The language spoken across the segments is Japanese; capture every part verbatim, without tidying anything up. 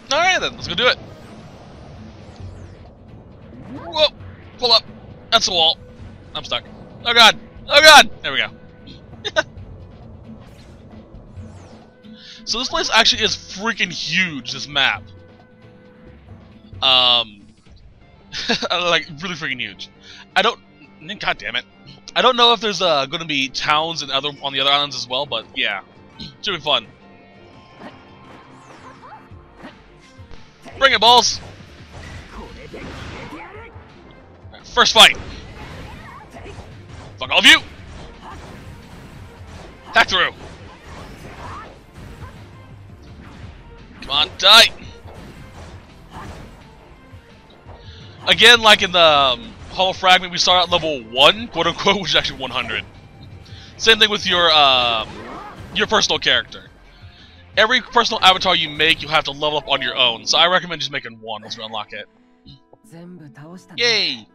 Alright then, let's go do it. Whoa! Pull up. That's the wall. I'm stuck. Oh god! Oh god! There we go. So this place actually is freaking huge, this map. Um, like, really freaking huge. I don't... God damn it. I don't know if there's uh, going to be towns and other on the other islands as well, but yeah. Should be fun. Bring it, balls! Right, first fight! Fuck all of you! Attack through! Come on, die! Again, like in the um, Hollow Fragment, we start at level one, quote unquote, which is actually one hundred. Same thing with your um, your personal character. Every personal avatar you make, you have to level up on your own. So I recommend just making one once we unlock it. Yay!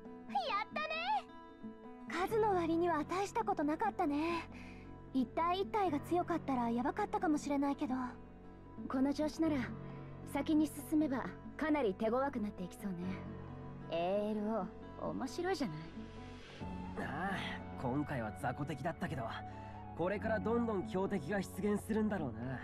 数の割には大したことなかったね。一体一体が強かったらやばかったかもしれないけど、この調子なら先に進めばかなり手強くなっていきそうね。エールオー、面白いじゃない。 ああ、今回は雑魚的だったけど、これからどんどん強敵が出現するんだろうな。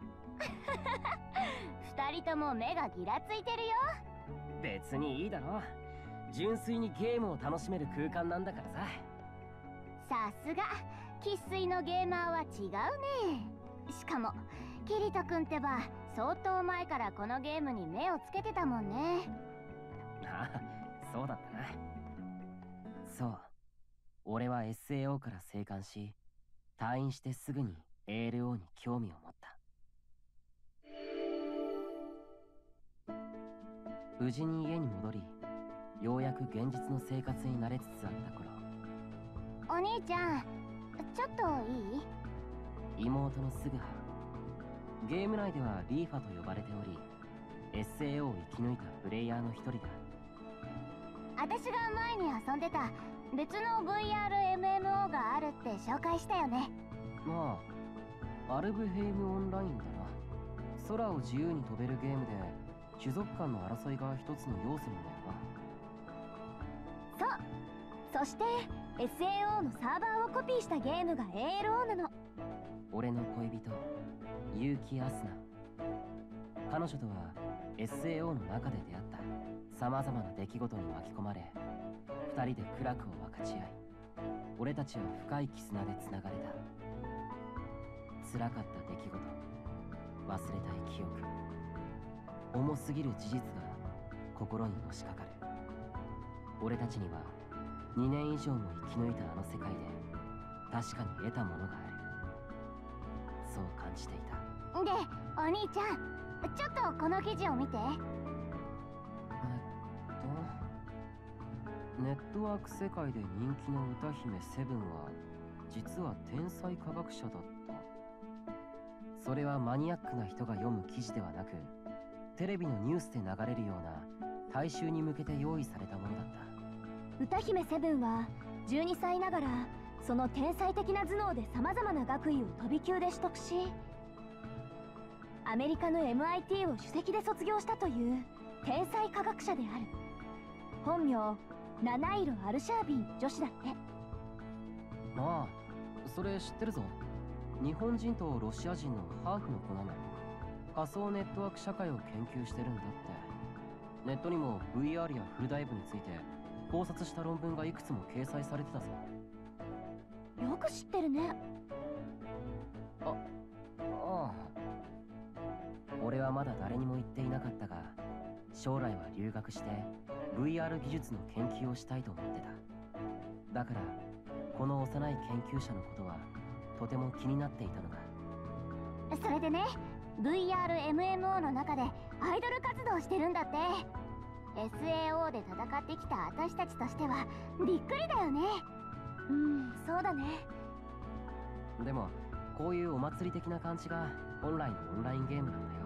二人とも目がギラついてるよ。 別にいいだろ。純粋にゲームを楽しめる空間なんだからさ。 さすが生粋のゲーマーは違うね。しかもキリト君ってば相当前からこのゲームに目をつけてたもんね。 ああ、そうだったな。そう、俺は エスエーオー から生還し、退院してすぐに エーエルオー に興味を持った。無事に家に戻り、ようやく現実の生活に慣れつつあった頃、 お兄ちゃん、ちょっといい？ 妹のスグハ。ゲーム内ではリーファと呼ばれており、 エスエーオー を生き抜いたプレイヤーの一人だ。 私が前に遊んでた別の ブイアールエムエムオー があるって紹介したよね。 まあ、アルブヘイムオンラインだな。空を自由に飛べるゲームで種族間の争いが一つの要素なんだよな。そう、そして エスエーオー のサーバーをコピーしたゲームが エーエルオー なの。 俺の恋人結城アスナ。彼女とは エスエーオー の中で出会った。さまざまな出来事に巻き込まれ、二人で苦楽を分かち合い、俺たちは深い絆でつながれた。辛かった出来事、忘れたい記憶、重すぎる事実が心にのしかかる。俺たちにはにねん以上も生き抜いたあの世界で確かに得たものがある。そう感じていた。 で、お兄ちゃん、ちょっとこの記事を見て。 ネットワーク世界で人気の歌姫セブンは実は天才科学者だった。それはマニアックな人が読む記事ではなく、テレビのニュースで流れるような大衆に向けて用意されたものだった。 歌姫セブンはじゅうにさいながらその天才的な頭脳でさまざまな学位を飛び級で取得し、アメリカの エムアイティー を首席で卒業したという天才科学者である。本名七色アルシャービン女子だって。 ああ、それ知ってるぞ。日本人とロシア人のハーフの子なの。仮想ネットワーク社会を研究してるんだって。ネットにも ブイアール やフルダイブについて考察した論文がいくつも掲載されてたぞ。 よく知ってるね。 あ、ああ。俺はまだ誰にも言っていなかったが、将来は留学して ブイアール 技術の研究をしたいと思ってた。だからこの幼い研究者のことはとても気になっていたのだ。 それでね、 ブイアールエムエムオー の中でアイドル活動してるんだって。 エスエーオー で戦ってきた私たちとしてはびっくりだよね。うん、そうだね。 でもこういうお祭り的な感じが本来のオンラインゲームなんだよ。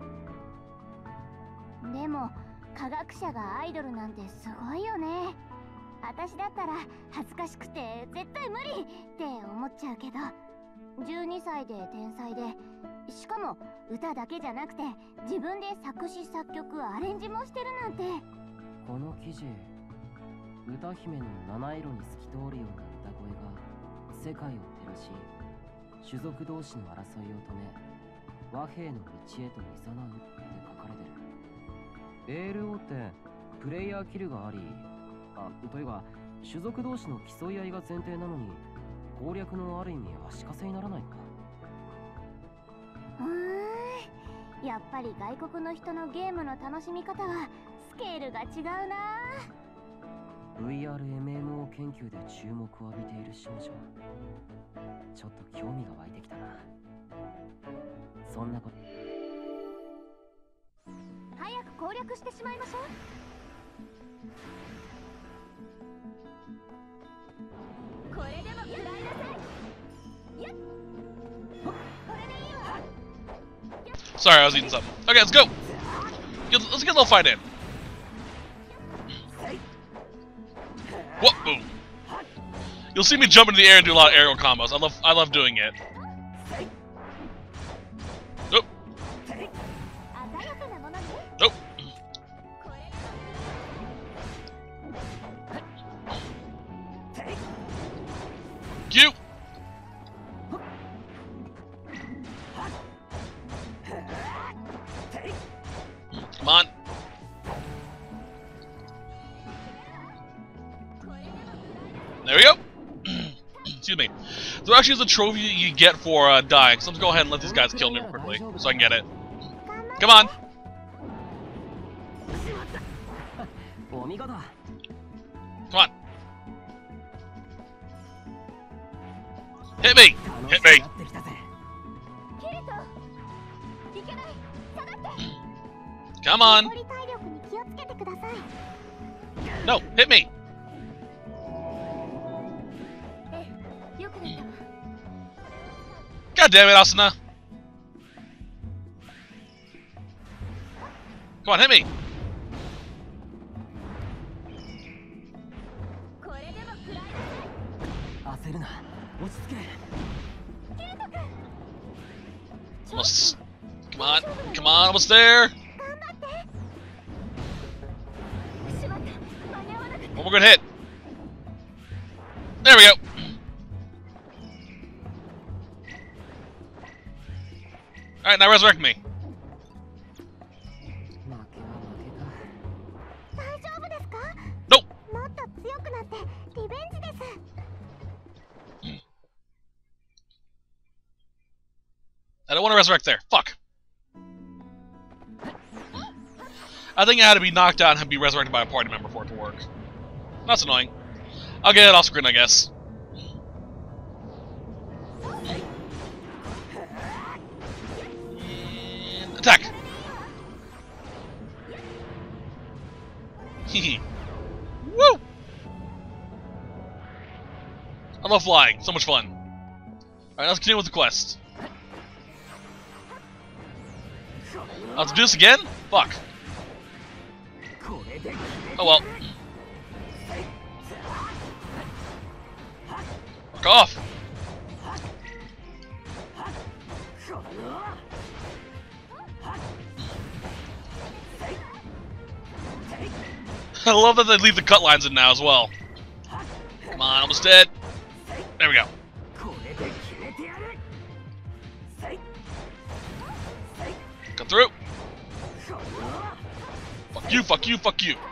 でも科学者がアイドルなんてすごいよね。私だったら恥ずかしくて絶対無理って思っちゃうけど。 じゅうにさいで天才で、しかも歌だけじゃなくて自分で作詞作曲アレンジもしてるなんて。 この記事、歌姫の七色に透き通るような歌声が世界を照らし、種族同士の争いを止め、和平の道へと誘うって書かれてる。 エールオー ってプレイヤーキルがあり、あ、というか種族同士の競い合いが前提なのに、攻略のある意味足かせにならないのか。 うーん、やっぱり外国の人のゲームの楽しみ方はスケールが違うな。 ブイアールエムエムオー 研究で注目を浴びている少女、ちょっと興味が湧いてきたな。そんなこと、 早く攻略してしまいましょう。これでも食らいなさい。やっ、これでいいわ。 Sorry, I was eating something. Okay, let's go. Get, let's get a little fight in. Whoop, boom. You'll see me jump into the air and do a lot of aerial combos. I love, I love doing it. Nope. Nope. You. Come on. There we go. Excuse me. There actually is a trophy you get for uh, dying, so let's go ahead and let these guys kill me quickly so I can get it. Come on. Come on. Hit me. Hit me. Come on. No, hit me. God damn it, Asuna. Come on, hit me. Almost. Come on. Come on, almost there. One more good hit. There we go. Alright, now resurrect me. Nope. I don't want to resurrect there. Fuck. I think I had to be knocked out and be resurrected by a party member for it to work. That's annoying. I'll get it off screen, I guess. And attack! Hehe. Woo! I love flying. So much fun. Alright, let's continue with the quest. I'll have to do this again? Fuck. Oh well. Fuck off! I love that they leave the cut lines in now as well. Come on, almost dead. There we go. Cut through. Fuck you, fuck you, fuck you.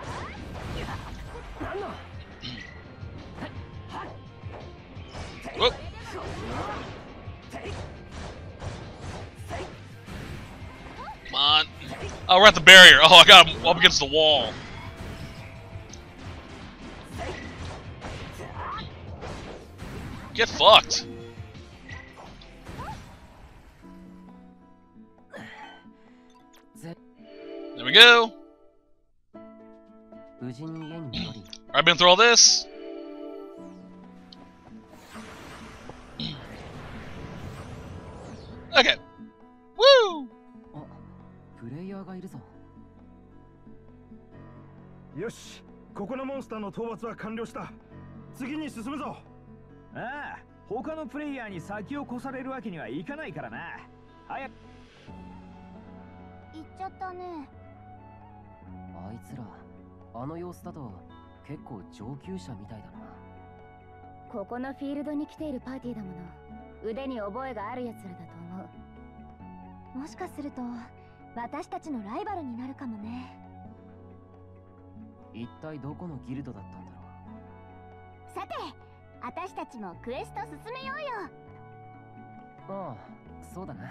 Whoop. Come on. Oh, we're at the barrier. Oh, I got him up against the wall. Get fucked. There we go. I've been through all this. Okay. Woo! プレイヤーがいるぞ。 よし、ここのモンスターの討伐は完了した。次に進むぞ。ああ、 他のプレイヤーに先を越されるわけにはいかないからな。早く。 行っちゃったね。 あいつらあの様子だと結構上級者みたいだな。 ここのフィールドに来ているパーティーだもの。腕に覚えがあるやつらだと思う。もしかすると私たちのライバルになるかもね。 一体どこのギルドだったんだろさて、私たちもクエスト進めようよ。 ああ、そうだな。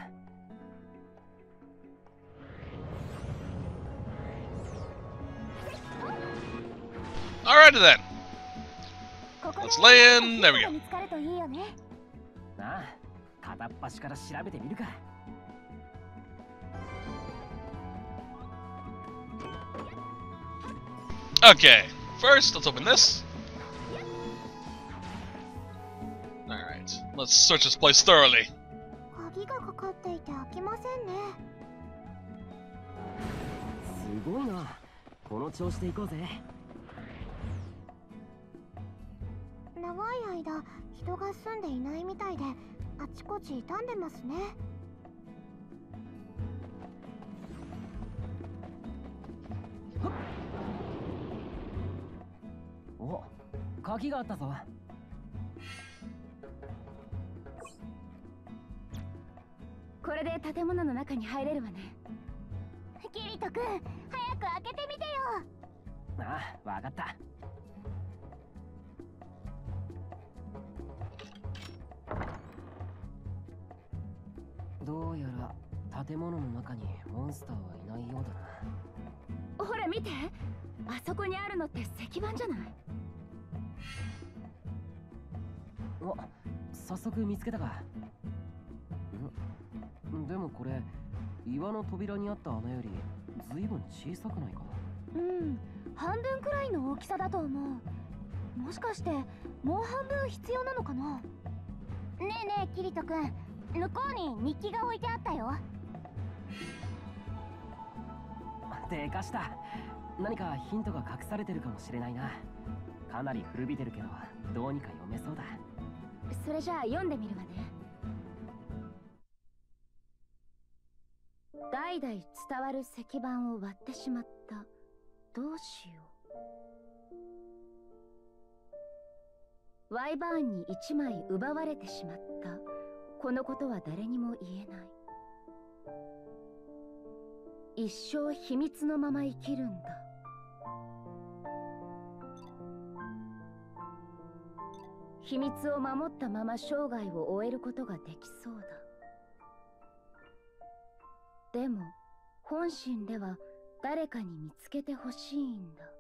Alrighty then. ここで Let's lay in. There we ヒントが go. 見つかるといいよね。 なあ、片っ端から調べてみるか。 Okay, first let's open this. Alright, let's search this place thoroughly. 鍵がかかっていて開きませんね。 すごいな。この調子で行こうぜ。 長い間人が住んでいないみたいで、あちこち傷んでますね。 お、鍵があったぞ。 これで建物の中に入れるわね。キリト君、早く開けてみてよ。 ああ、わかった。どうやら建物の中にモンスターはいないようだな。 ほら見て、あそこにあるのって石板じゃない？ お、早速見つけたか。んでもこれ岩の扉にあった穴よりずいぶん小さくないか。 うん、半分くらいの大きさだと思う。もしかしてもう半分必要なのかな。ねえねえキリト君、向こうに日記が置いてあったよ。 でかした。何かヒントが隠されてるかもしれないな。かなり古びてるけどどうにか読めそうだ。 それじゃあ読んでみるわね。代々伝わる石板を割ってしまった。どうしよう。ワイバーンに一枚奪われてしまった。このことは誰にも言えない。一生秘密のまま生きるんだ。秘密を守ったまま生涯を終えることができそうだ。でも本心では誰かに見つけてほしいんだ。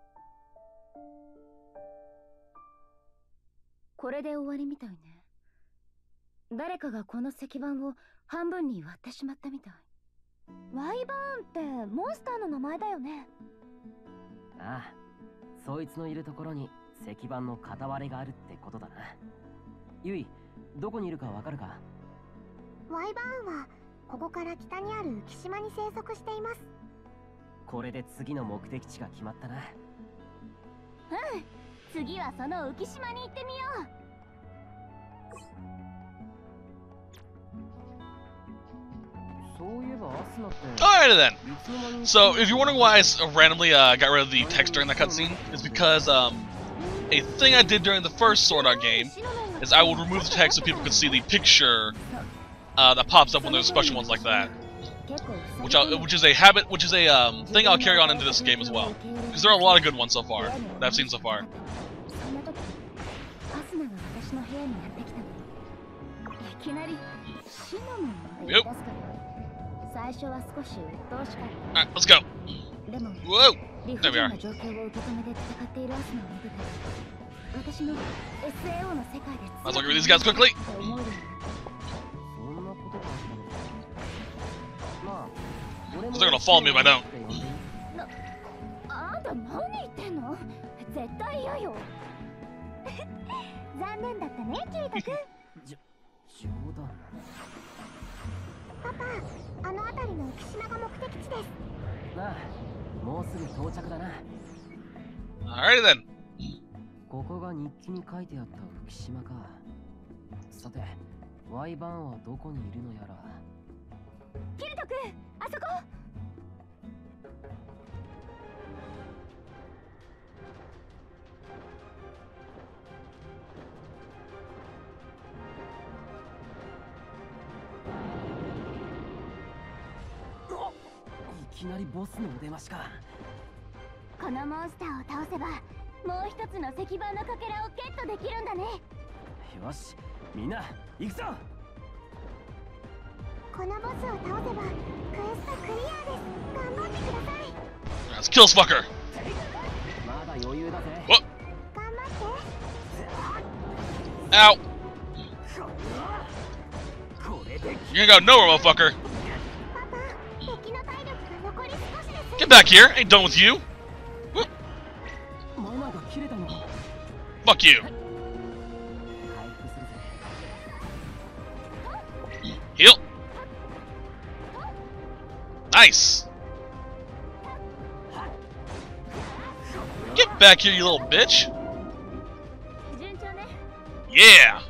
これで終わりみたいね。誰かがこの石板を半分に割ってしまったみたい。ワイバーンってモンスターの名前だよね。 ああ、そいつのいるところに石板の片割れがあるってことだな。ユイ、どこにいるかわかるか？ ワイバーンはここから北にある浮島に生息しています。 これで次の目的地が決まったな。 うん、次はその浮島に行ってみよう。 そういえばアスナって。 Alrighty then. So, if you're wondering why I s- randomly uh, got rid of the text during that cutscene, it's because um, a thing I did during the first Sword Art game is I would remove the text so people could see the picture uh, that pops up when there's special ones like that, which I, which is a habit, which is a um, thing I'll carry on into this game as well, because there are a lot of good ones so far that I've seen so far. Yep. Alright, let's go. Whoa! There we are. 私の エスエーオー の世界で Might as well get rid of these guys quickly. そんなことがあったのか。まあ、俺も They're gonna follow me if I don't. な、あんた何言ってんの？絶対嫌よ。残念だったね、キリト君。 じょ冗談。 パパ、あの辺りの浮島が目的地です。 なあ、もうすぐ到着だな。 Alrighty then. ここが日記に書いてあった浮島か。 さて、ワイバーンはどこにいるのやら。 キルト君、あそこ。 いきなりボスのお出ましか。 このモンスターを倒せばもう一つの石板のかけらをゲットできるんだね。 よし、みんな行くぞ。 このボスを倒せばクエストクリアです。頑張ってください。 Let's kill this fucker. まだ余裕だぜ。 What? 頑張って。 Ow. これで You ain't got nowhere, motherfucker. パパ、敵の体力が残り少しです。 Get back here. Ain't done with you. Whoop. マナが切れたのか。 Fuck you. 回復するぜ。 Heal. Nice. Get back here, you little bitch. 順調ね。 Yeah.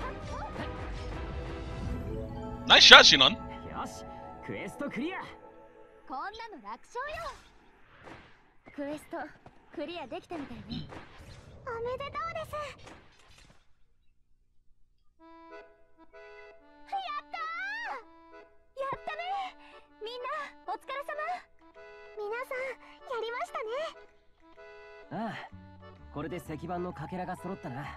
Nice shot, Shinon. よし、クエストクリア。 こんなの楽勝よ。クエストクリアできたみたいね。おめでとうです。やったー。やったね。みんなお疲れ様。皆さんやりましたね。 ああ、これで石板のかけらが揃ったな。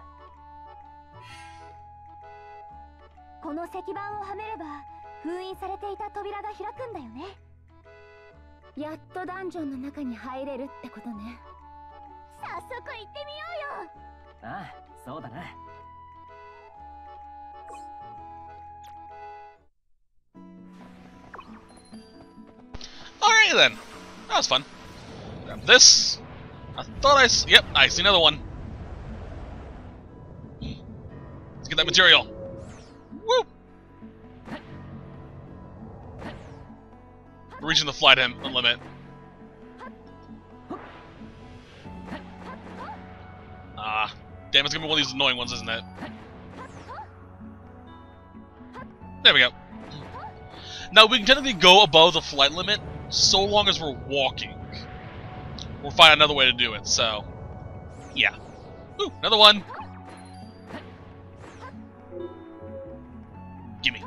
この石板をはめれば封印されていた扉が開くんだよね。やっとダンジョンの中に入れるってことね。早速行ってみようよ。 ああ、そうだな。 Alright then. That was fun. Grab this. I thought I s- Yep, I see another one. Let's get that material. Woo! We're reaching the flight em- limit. Ah, damn, it's gonna be one of these annoying ones, isn't it? There we go. Now, we can technically go above the flight limit so long as we're walking. We'll find another way to do it, so... Yeah. Ooh, another one! Gimme.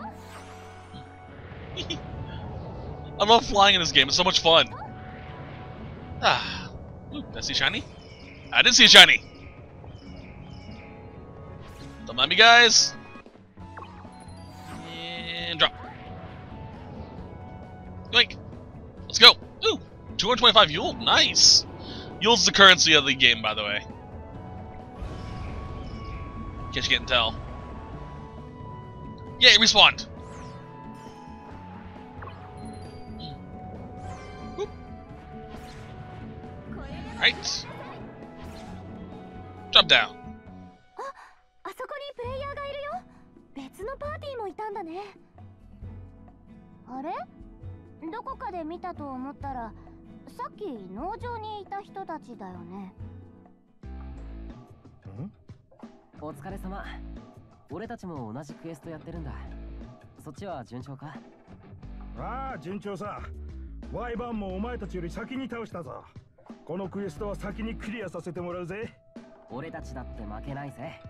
I love flying in this game, it's so much fun. Ah. Ooh, did I see shiny? I did see a shiny! Don't mind me, guys. And drop. Yoink. Let's go. Ooh, two hundred twenty-five Yule. Nice. Yule's the currency of the game, by the way. In case you can't tell. Yay, respawned. Whoop. Right. Jump down. あそこにプレイヤーがいるよ。別のパーティーもいたんだね。あれ？どこかで見たと思ったら、さっき農場にいた人たちだよね。 ん？お疲れ様。俺たちも同じクエストやってるんだ。そっちは順調か？ ああ、順調さ。ワイバーンもお前たちより先に倒したぞ。このクエストは先にクリアさせてもらうぜ。 俺たちだって負けないぜ。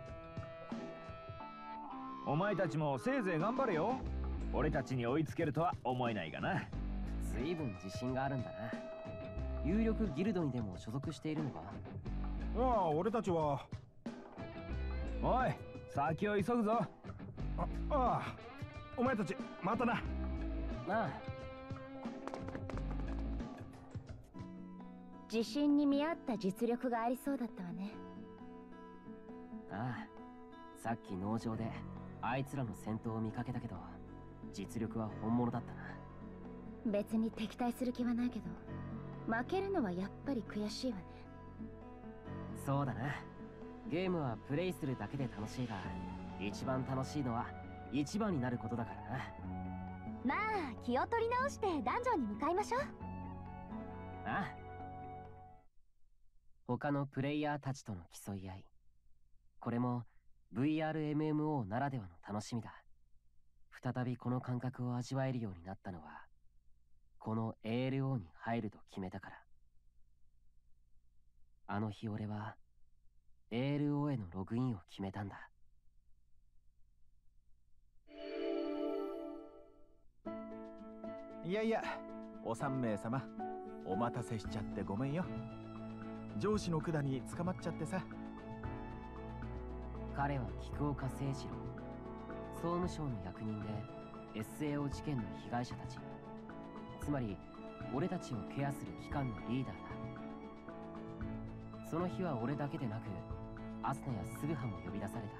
お前たちもせいぜい頑張れよ。俺たちに追いつけるとは思えないがな。 随分自信があるんだな。有力ギルドにでも所属しているのか？ ああ、俺たちは。 おい、先を急ぐぞ。 あああ、お前たちまたな。 なあ。 自信に見合った実力がありそうだったわね。 ああ、さっき農場であいつらの戦闘を見かけたけど、実力は本物だったな。 別に敵対する気はないけど、負けるのはやっぱり悔しいわね。 そうだな。ゲームはプレイするだけで楽しいが、一番楽しいのは一番になることだからな。 まあ気を取り直してダンジョンに向かいましょう。 ああ。他のプレイヤーたちとの競い合い。これもブイアールエムエムオー ならではの楽しみだ。再びこの感覚を味わえるようになったのは、この エーエルオー に入ると決めたから。あの日俺は エーエルオー へのログインを決めたんだ。 いやいや、お三名様、お待たせしちゃってごめんよ。上司の管に捕まっちゃってさ。 彼は菊岡誠二郎、総務省の役人で エスエーオー 事件の被害者たち、つまり俺たちをケアする機関のリーダーだ。その日は俺だけでなくアスナやスグハも呼び出され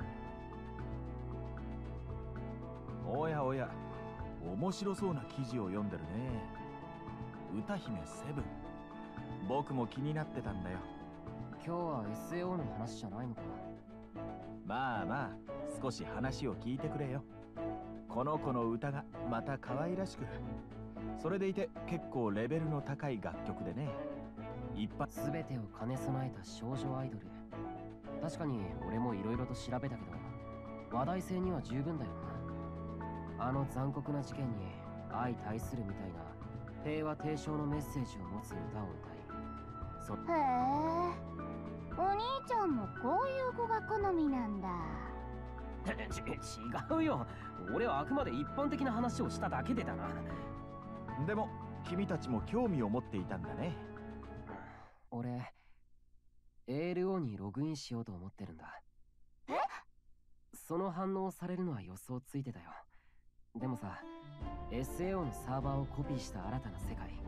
た。 おやおや、面白そうな記事を読んでるね。歌姫セブン、僕も気になってたんだよ。 今日は エスエーオー の話じゃないのか。 まあまあ、少し話を聞いてくれよ。この子の歌がまた可愛らしく、それでいて結構レベルの高い楽曲でね。一発全てを兼ね備えた少女アイドル。確かに俺もいろいろと調べたけど、話題性には十分だよな。あの残酷な事件に相対するみたいな平和提唱のメッセージを持つ歌を歌い、そへえ、お兄ちゃんもこういう子が好みなんだ。 ち違うよ、俺はあくまで一般的な話をしただけでだな。 でも君たちも興味を持っていたんだね。 俺 エーエルオー にログインしようと思ってるんだ。 え？ その反応されるのは予想ついてたよ。でもさ、 エスエーオー のサーバーをコピーした新たな世界、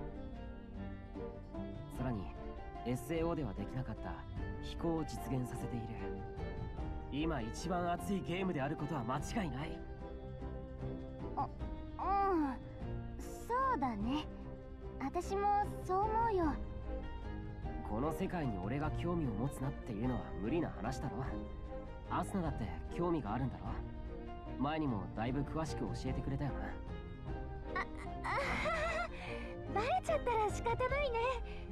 さらに エスエーオー ではできなかった飛行を実現させている。今一番熱いゲームであることは間違いない。 あ、うん、そうだね。私もそう思うよ。 この世界に俺が興味を持つなっていうのは無理な話だろ。アスナだって興味があるんだろ。前にもだいぶ詳しく教えてくれたよな。 あ、あバレちゃったら仕方ないね。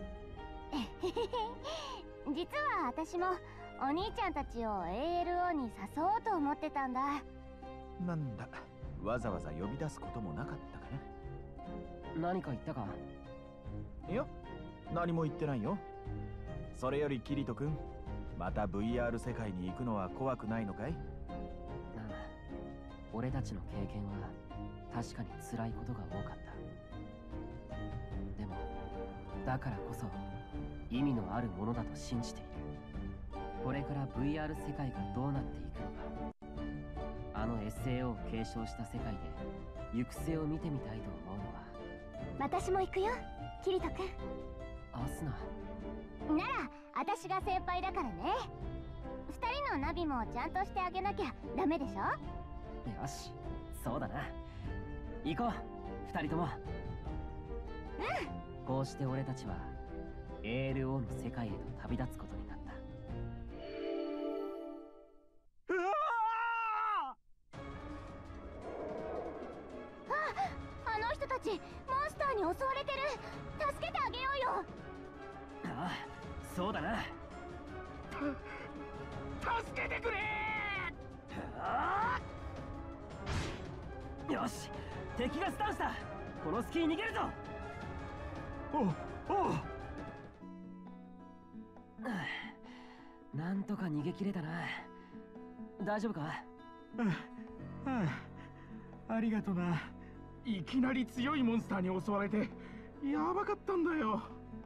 実は私もお兄ちゃんたちを エーエルオー に誘おうと思ってたんだ。 なんだ、わざわざ呼び出すこともなかったかな。何か言ったか？ いや、何も言ってないよ。それよりキリト君、また ブイアール 世界に行くのは怖くないのかい？ ああ、俺たちの経験は確かに辛いことが多かった。でもだからこそ意味のあるものだと信じている。これから ブイアール 世界がどうなっていくのか、あの エスエーオー を継承した世界で行く末を見てみたいと思うのは。 私も行くよ、キリト君。 アスナなら私が先輩だからね。二人のナビもちゃんとしてあげなきゃダメでしょ。 よし、そうだな。行こう、二人とも。 うん。 こうして俺たちは エーエルオー の世界へと旅立つことになった。 うわあ、あの人たちモンスターに襲われてる。助けてあげようよ。 ああ、そうだな。 助けてくれー！よし、敵がスタンした。この隙に逃げるぞ。 おおおなんとか逃げ切れたな。大丈夫か？ はあ、はあ、ありがとな。いきなり強いモンスターに襲われてやばかったんだよ。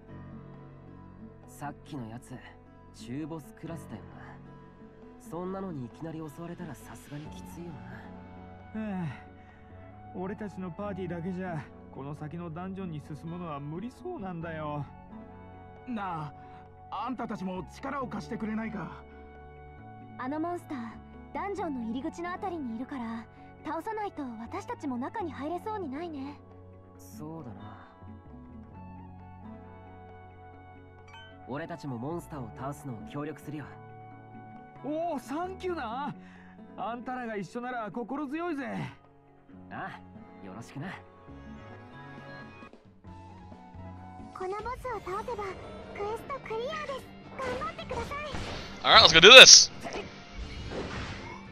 さっきのやつ中ボスクラスだよな。そんなのにいきなり襲われたらさすがにきついよな。 はあ、俺たちのパーティーだけじゃこの先のダンジョンに進むのは無理そうなんだよ。なあ、あんたたちも力を貸してくれないか。 あのモンスターダンジョンの入り口のあたりにいるから、倒さないと私たちも中に入れそうにないね。 そうだな。俺たちもモンスターを倒すのを協力するよ。 おお、サンキューな。あんたらが一緒なら心強いぜ。 ああ、よろしくな。 このボスを倒せばクエストクリアです。頑張ってください。 Alright, let's go do this!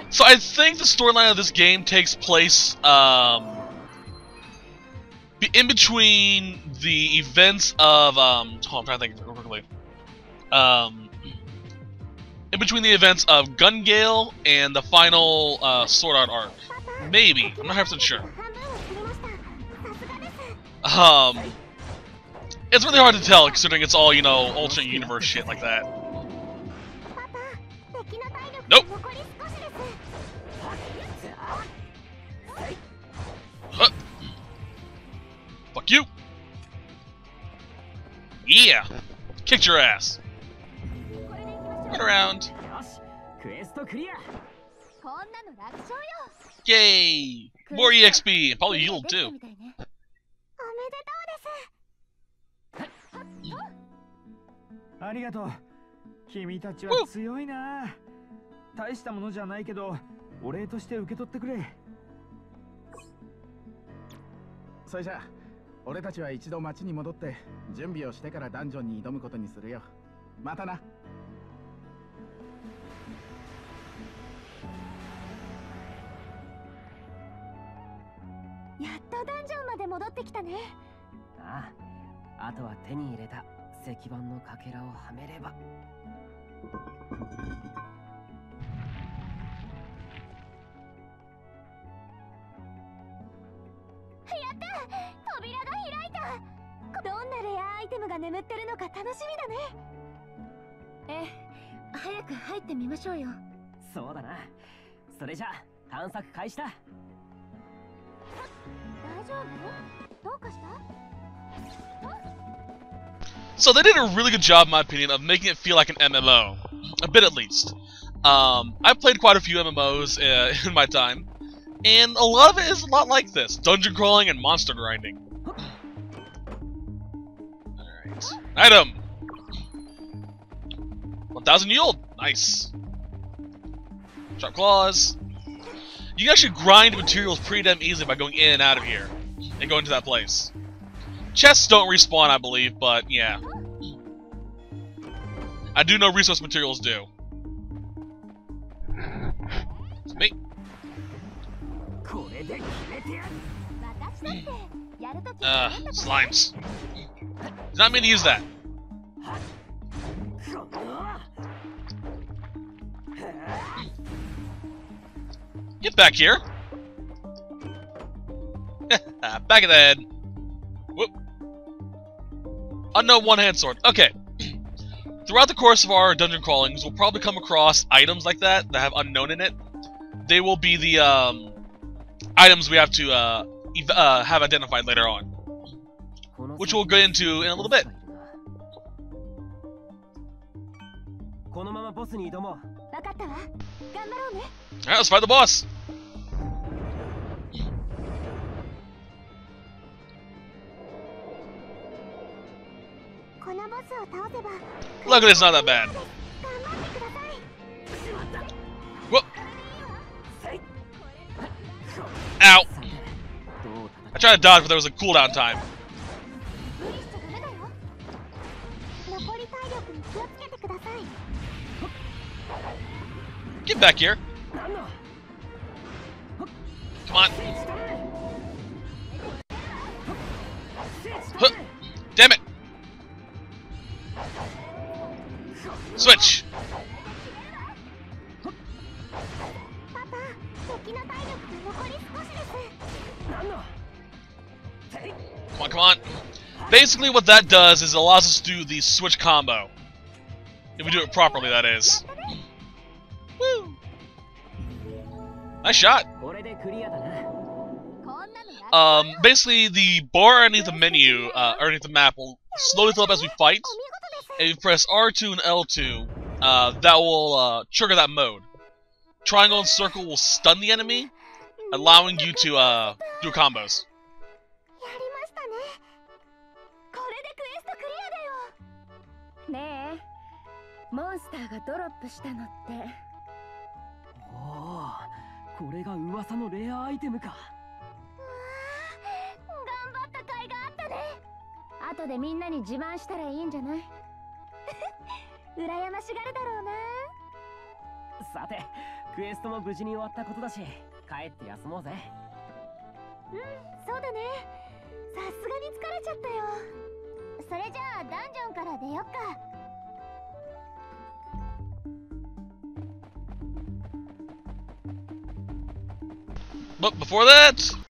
So I think the storyline of this game takes place um, in between the events of um. Oh, I'm trying to think real quickly. Um, in between the events of Gun Gale and the final uh, Sword Art arc. Maybe. I'm not one hundred percent sure. Um, it's really hard to tell considering it's all, you know, alternate universe shit like that. Nope. Huh. Fuck you. Yeah. Kicked your ass. Run around. Yay! More E X P, and probably yield too. ありがとう。君たちは強いな。大したものじゃないけど、お礼として受け取ってくれ。それじゃあ、俺たちは一度町に戻って準備をしてからダンジョンに挑むことにするよ。またな。 やっとダンジョンまで戻ってきたね。 ああ、あとは手に入れた石板のかけらをはめれば。 やった！扉が開いた！どんなレアアイテムが眠ってるのか楽しみだね。ええ、早く入ってみましょうよ。 そうだな。それじゃあ探索開始だ。 大丈夫？どうかした？ So they did a really good job, in my opinion, of making it feel like an M M O. A bit at least. Um, I've played quite a few M M Os uh, in my time, and a lot of it is a lot like this. Dungeon crawling and monster grinding. Alright. Item! one thousand yield! Nice. Sharp claws. You can actually grind materials pretty damn easily by going in and out of here, and going to that place. Chests don't respawn, I believe, but yeah. I do know resource materials do. It's me. Uh, slimes. Did not mean to use that. Get back here. Back of the head. Whoop. Unknown one-hand sword. Okay. Throughout the course of our dungeon crawlings, we'll probably come across items like that that have unknown in it. They will be the um, items we have to uh, ev uh, have identified later on, which we'll get into in a little bit. Alright, let's fight the boss. Luckily, it's not that bad. Whoop! Ow! I tried to dodge, but there was a cooldown time. Get back here! Come on! Huh. Damn it! Switch! Come on, come on. Basically what that does is it allows us to do the switch combo. If we do it properly, that is. Woo! Nice shot! Um, basically the bar underneath the menu, uh, underneath the map will slowly fill up as we fight. And if you press R two and L two, uh, that will uh, trigger that mode. Triangle and circle will stun the enemy, allowing you to uh, do combos. クエストも無事に終わったことだし、帰って休もうぜ。 うん、そうだね。さすがに疲れちゃったよ。それじゃあダンジョンから出よっか。 But before that,